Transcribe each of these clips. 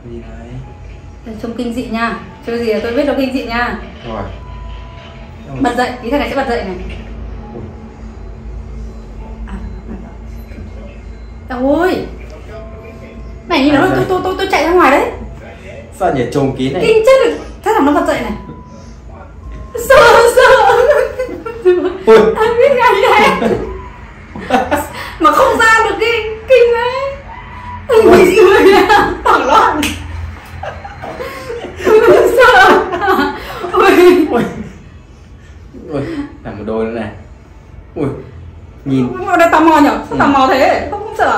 Gì đấy? Trông kinh dị nha. Chơi gì là tôi biết nó kinh dị nha. Rồi. Bật dậy, ý thằng này sẽ bật dậy này. Ôi. Này nhìn nó tôi chạy ra ngoài đấy. Sao nhỉ, trùng kín này. Kinh chết được. Thế thằng nó bật dậy này. Sợ. Ui. Anh biết ngay đấy. Mà không ra được cái kinh đấy. Ui giời ơi, hoảng loạn. Sợ. Ui. Ui, làm một đôi nữa này. Ui, nhìn. Mà đây tò mò nhở? Sao tò mò thế? Không sợ.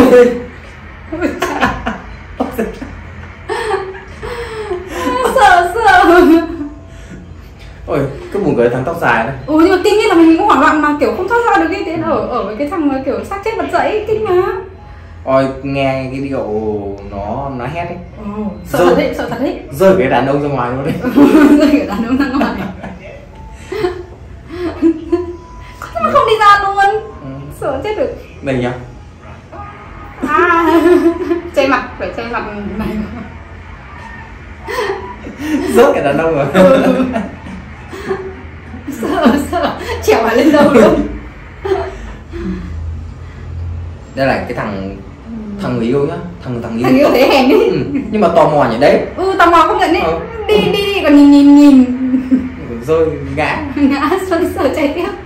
Sợ. Ôi, cứ buồn cười thằng tóc dài đấy. Nhưng mà kinh nhất là mình cũng hoảng loạn mà kiểu không thoát ra được cái ở cái thằng kiểu xác chết bật dậy kinh mà. Ôi, nghe cái điệu nó hét ấy. Sợ thật đấy. Rơi cái đàn ông ra ngoài luôn đấy. Rơi cái đàn ông ra ngoài. Sao mà không đi ra luôn? Sợ chết được. Đây nhá. Che mặt, phải che mặt này. Rớt cái đàn ông rồi. Sợ, trèo vào lên đâu luôn. Đây là cái thằng người yêu nhá, thằng yêu thế hèn đi. Nhưng mà tò mò nhỉ đấy. Tò mò không nhận đi. Đi còn nhìn Rơi ngã. Ngã, sợ chạy tiếp.